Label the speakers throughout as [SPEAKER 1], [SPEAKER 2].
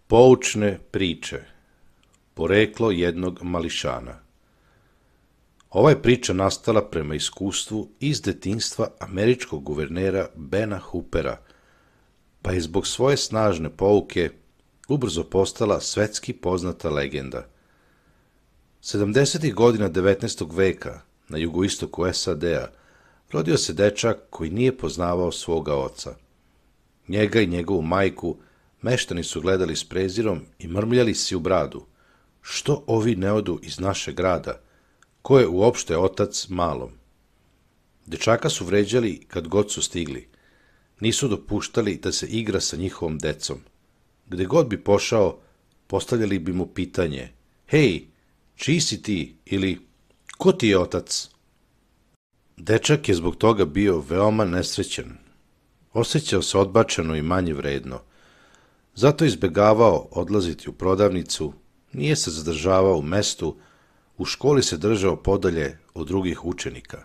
[SPEAKER 1] Poučne priče. Poreklo jednog mališana. Ova je priča nastala prema iskustvu iz detinjstva američkog guvernera Bena Hoopera, pa je zbog svoje snažne pouke ubrzo postala svetski poznata legenda. 70. godina 19. veka na jugoistoku SAD-a rodio se dečak koji nije poznavao svoga oca. Njega i njegovu majku meštani su gledali s prezirom i mrmljali si u bradu. Što ovi ne odu iz našeg grada? Ko je uopšte otac malom? Dečaka su vređali kad god su stigli. Nisu dopuštali da se igra sa njihovom decom. Gde god bi pošao, postavljali bi mu pitanje: Hej, čiji si ti? Ili ko ti je otac? Dečak je zbog toga bio veoma nesrećan. Osjećao se odbačeno i manje vredno. Zato izbegavao odlaziti u prodavnicu, nije se zadržavao u mestu, u školi se držao podalje od drugih učenika.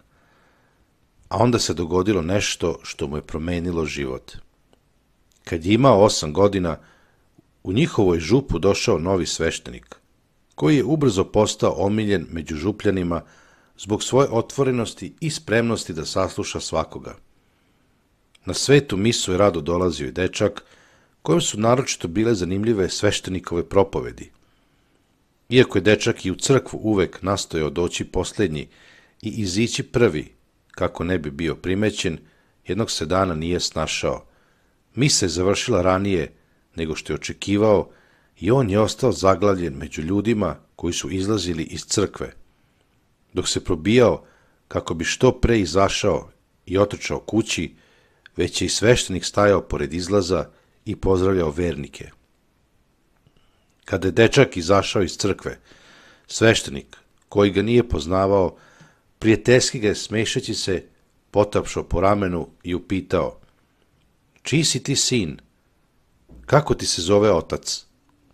[SPEAKER 1] A onda se dogodilo nešto što mu je promenilo život. Kad je imao 8 godina, u njihovoj župu došao novi sveštenik, koji je ubrzo postao omiljen među župljanima zbog svoje otvorenosti i spremnosti da sasluša svakoga. Na svetu misu je rado dolazio i dečak, kojem su naročito bile zanimljive sveštenikove propovedi. Iako je dečak i u crkvu uvek nastojao doći poslednji i izići prvi, kako ne bi bio primećen, jednog se dana nije snašao. Misa je završila ranije nego što je očekivao i on je ostao zaglavljen među ljudima koji su izlazili iz crkve. Dok se probijao kako bi što pre izašao i otrčao kući, već je i sveštenik stajao pored izlaza i pozdravljao vernike. Kada je dečak izašao iz crkve, sveštenik, koji ga nije poznavao, prijateljski ga je smešeći se potapšao po ramenu i upitao: Čiji si ti sin? Kako ti se zove otac?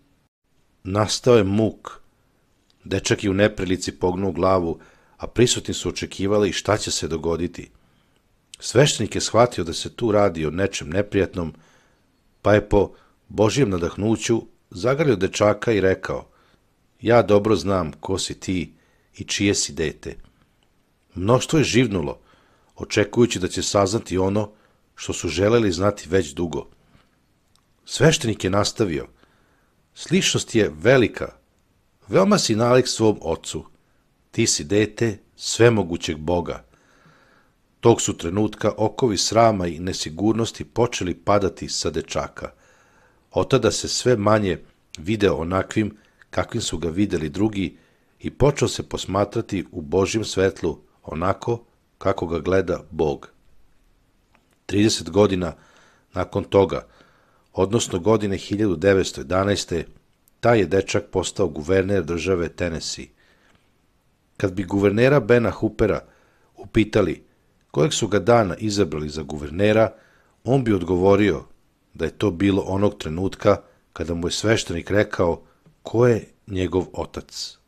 [SPEAKER 1] Nastao je muk. Dečak je u neprilici pognuo glavu, a prisutni su očekivali šta će se dogoditi. Sveštenik je shvatio da se tu radi o nečem neprijatnom, pa je po Božjem nadahnuću zagrlio dečaka i rekao: Ja dobro znam ko si ti i čije si dete. Mnoštvo je živnulo, očekujući da će saznati ono što su želeli znati već dugo. Sveštenik je nastavio: Sličnost je velika, veoma si nalik svom ocu, ti si dete svemogućeg Boga. Tog su trenutka okovi srama i nesigurnosti počeli padati sa dečaka. Otada se sve manje video onakvim kakvim su ga videli drugi i počeo se posmatrati u Božjem svetlu onako kako ga gleda Bog. 30 godina nakon toga, odnosno godine 1911. taj je dečak postao guverner države Tennessee. Kad bi guvernera Bena Hoopera upitali kojeg su ga dana izabrali za guvernera, on bi odgovorio da je to bilo onog trenutka kada mu je sveštenik rekao ko je njegov otac.